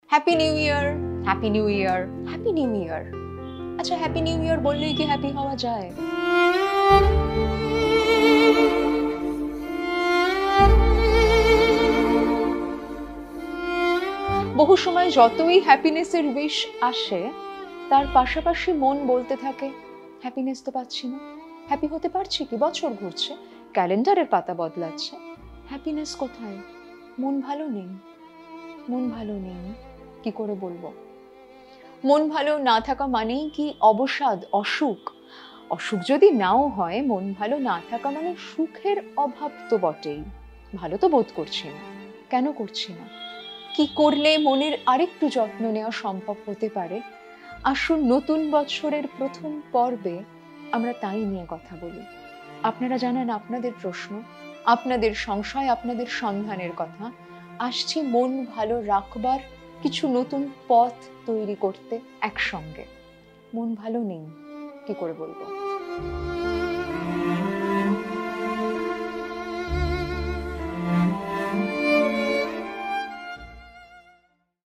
Happy new year, happy new year, happy new year. আচ্ছা, happy new ইয়ার বললেই কি happy হওয়া যায়? বহু সময় যতই হ্যাপিনেসের উইশ আসে, তার পাশাপাশি মন বলতে থাকে হ্যাপিনেস তো পাচ্ছি না, হ্যাপি হতে পারছি কি? বছর ঘুরছে, ক্যালেন্ডারের পাতা বদলাচ্ছে, হ্যাপিনেস কোথায়? মন ভালো নেই, মন ভালো নেই, কি করে বলবো? মন ভালো না থাকা মানেই কি অবসাদ, অসুখ? অসুখ যদি নাও হয়, মন ভালো না থাকা মানে সুখের অভাব তো বটেই। ভালো তো বোধ করছি না, কেন করছি না? কি করলে মনের আরেকটু যত্ন নেওয়া সম্ভব হতে পারে? আসুন নতুন বছরের প্রথম পর্বে আমরা তাই নিয়ে কথা বলি। আপনারা জানান আপনাদের প্রশ্ন, আপনাদের সংশয়, আপনাদের সন্ধানের কথা। আসছি মন ভালো রাখবার কিছু নতুন পথ তৈরি করতে একসঙ্গে। মন ভালো নেই, কি করে বলবো?